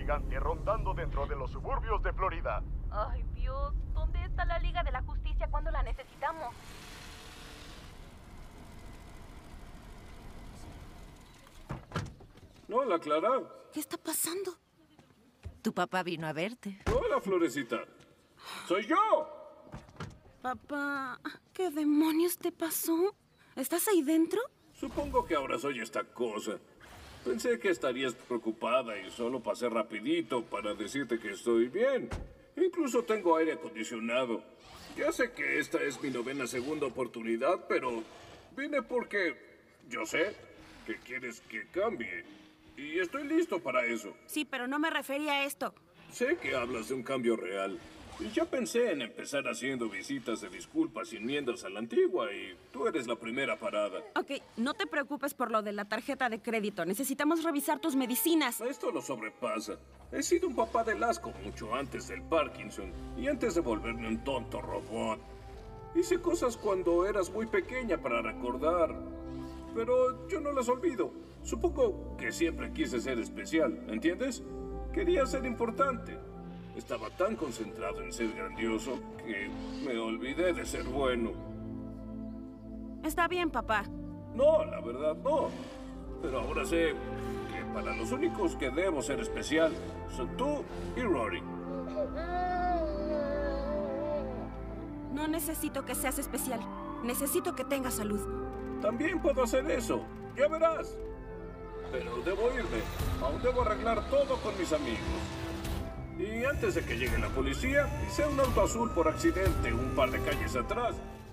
gigante rondando dentro de los suburbios de Florida. Ay, Dios, ¿dónde está la Liga de la Justicia cuando la necesitamos? Hola, Clara. ¿Qué está pasando? Tu papá vino a verte. Hola, Florecita. ¡Soy yo! Papá, ¿qué demonios te pasó? ¿Estás ahí dentro? Supongo que ahora soy esta cosa. Pensé que estarías preocupada y solo pasé rapidito para decirte que estoy bien. Incluso tengo aire acondicionado. Ya sé que esta es mi 9ª oportunidad, pero vine porque yo sé que quieres que cambie. Y estoy listo para eso. Sí, pero no me refería a esto. Sé que hablas de un cambio real. Y ya pensé en empezar haciendo visitas de disculpas y enmiendas a la antigua y tú eres la primera parada. Ok, no te preocupes por lo de la tarjeta de crédito. Necesitamos revisar tus medicinas. Esto lo sobrepasa. He sido un papá del asco mucho antes del Parkinson y antes de volverme un tonto robot. Hice cosas cuando eras muy pequeña para recordar, pero yo no las olvido. Supongo que siempre quise ser especial, ¿entiendes? Quería ser importante. Estaba tan concentrado en ser grandioso que me olvidé de ser bueno. Está bien, papá. No, la verdad no. Pero ahora sé que para los únicos que debo ser especial son tú y Rory. No necesito que seas especial. Necesito que tengas salud. También puedo hacer eso. Ya verás. Pero debo irme. Aún debo arreglar todo con mis amigos. Y antes de que llegue la policía, hice un auto azul por accidente un par de calles atrás.